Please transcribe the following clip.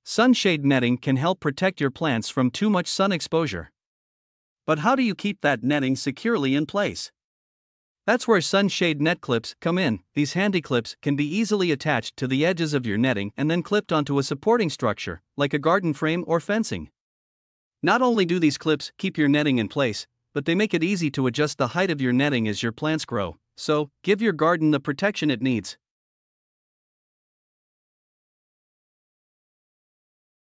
Sunshade netting can help protect your plants from too much sun exposure. But how do you keep that netting securely in place? That's where sunshade net clips come in. These handy clips can be easily attached to the edges of your netting and then clipped onto a supporting structure, like a garden frame or fencing. Not only do these clips keep your netting in place, but they make it easy to adjust the height of your netting as your plants grow, so give your garden the protection it needs.